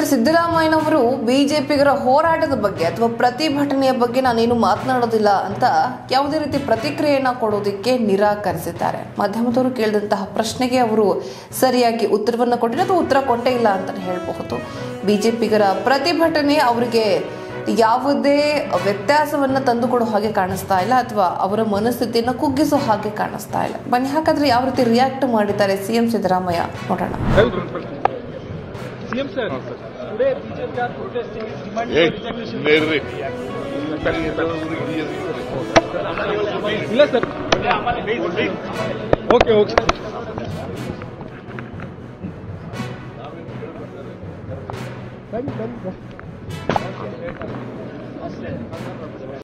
ಮುಖ್ಯಮಂತ್ರಿ ಸಿದ್ದರಾಮಯ್ಯನವರು ಬಿಜೆಪಿಗರ ಹೋರಾಟದ ಬಗ್ಗೆ ಅಥವಾ ಪ್ರತಿಭಟನೆಯ ಬಗ್ಗೆ ನಾನೇನು ಮಾತನಾಡೋದಿಲ್ಲ ಅಂತ ಯಾವುದೇ ರೀತಿ ಪ್ರತಿಕ್ರಿಯೆಯನ್ನ ಕೊಡೋದಕ್ಕೆ ನಿರಾಕರಿಸಿದ್ದಾರೆ. ಮಾಧ್ಯಮದವರು ಕೇಳಿದಂತಹ ಪ್ರಶ್ನೆಗೆ ಅವರು ಸರಿಯಾಗಿ ಉತ್ತರವನ್ನು ಕೊಟ್ಟಿಲ್ಲ ಅಥವಾ ಉತ್ತರ ಕೊಟ್ಟೇ ಇಲ್ಲ ಅಂತ ಹೇಳಬಹುದು. ಬಿಜೆಪಿಗರ ಪ್ರತಿಭಟನೆ ಅವರಿಗೆ ಯಾವುದೇ ವ್ಯತ್ಯಾಸವನ್ನ ತಂದುಕೊಡೋ ಹಾಗೆ ಕಾಣಿಸ್ತಾ ಇಲ್ಲ ಅಥವಾ ಅವರ ಮನಸ್ಥಿತಿಯನ್ನು ಕುಗ್ಗಿಸೋ ಹಾಗೆ ಕಾಣಿಸ್ತಾ ಇಲ್ಲ. ಬನ್ನಿ ಹಾಗಾದ್ರೆ ಯಾವ ರೀತಿ ರಿಯಾಕ್ಟ್ ಮಾಡಿದ್ದಾರೆ ಸಿಎಂ ಸಿದ್ದರಾಮಯ್ಯ ನೋಡೋಣ. CM sir, today BJP are protesting is demanding resignation. ಇಲ್ಲ ಸರ್. ಓಕೆ ಬನ್ನಿ